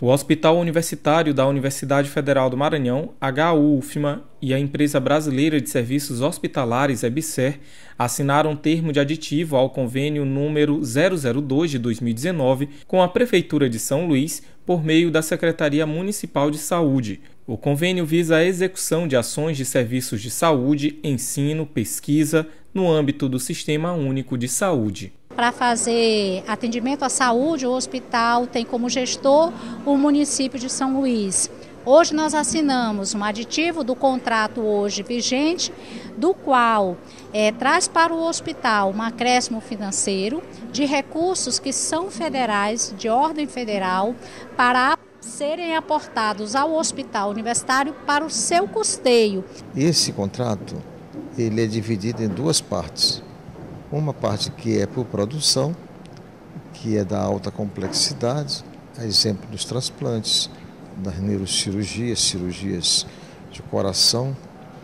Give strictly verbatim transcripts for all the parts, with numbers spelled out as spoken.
O Hospital Universitário da Universidade Federal do Maranhão, H U F M A, e a Empresa Brasileira de Serviços Hospitalares, EBSER, assinaram termo de aditivo ao convênio número zero zero dois de dois mil e dezenove com a Prefeitura de São Luís por meio da Secretaria Municipal de Saúde. O convênio visa a execução de ações de serviços de saúde, ensino, pesquisa, no âmbito do Sistema Único de Saúde. Para fazer atendimento à saúde, o hospital tem como gestor o município de São Luís. Hoje nós assinamos um aditivo do contrato hoje vigente, do qual é, traz para o hospital um acréscimo financeiro de recursos que são federais, de ordem federal, para serem aportados ao hospital universitário para o seu custeio. Esse contrato ele é dividido em duas partes. Uma parte que é por produção, que é da alta complexidade, a exemplo dos transplantes, das neurocirurgias, cirurgias de coração,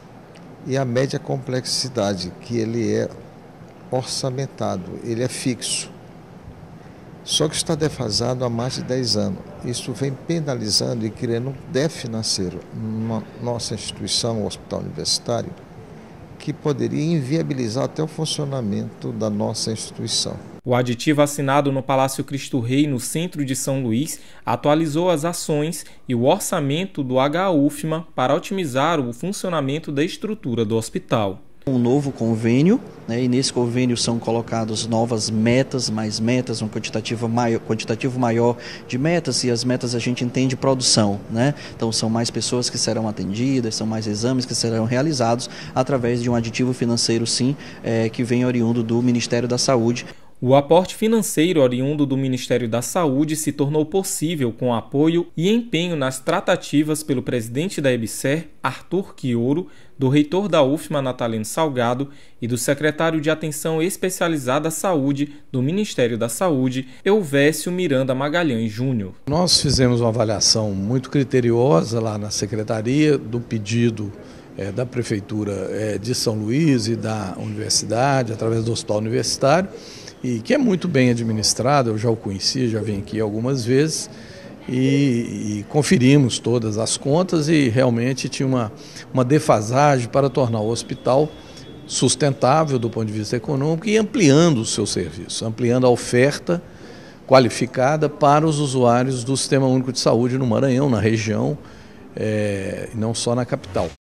e a média complexidade, que ele é orçamentado, ele é fixo. Só que está defasado há mais de dez anos. Isso vem penalizando e criando um déficit financeiro na nossa instituição, o Hospital Universitário, que poderia inviabilizar até o funcionamento da nossa instituição. O aditivo assinado no Palácio Cristo Rei, no centro de São Luís, atualizou as ações e o orçamento do H U F M A para otimizar o funcionamento da estrutura do hospital. Um novo convênio, né, e nesse convênio são colocadas novas metas, mais metas, um quantitativo maior, quantitativo maior de metas, e as metas a gente entende produção, né? Então são mais pessoas que serão atendidas, são mais exames que serão realizados através de um aditivo financeiro, sim, é, que vem oriundo do Ministério da Saúde. O aporte financeiro oriundo do Ministério da Saúde se tornou possível com apoio e empenho nas tratativas pelo presidente da EBSER, Arthur Quioro, do reitor da U F M A, Natalino Salgado, e do secretário de Atenção Especializada à Saúde do Ministério da Saúde, Elvésio Miranda Magalhães Júnior. Nós fizemos uma avaliação muito criteriosa lá na secretaria do pedido é, da Prefeitura é, de São Luís e da Universidade, através do Hospital Universitário, e que é muito bem administrado. Eu já o conheci, já vim aqui algumas vezes e, e conferimos todas as contas e realmente tinha uma, uma defasagem para tornar o hospital sustentável do ponto de vista econômico e ampliando o seu serviço, ampliando a oferta qualificada para os usuários do Sistema Único de Saúde no Maranhão, na região, é, e não só na capital.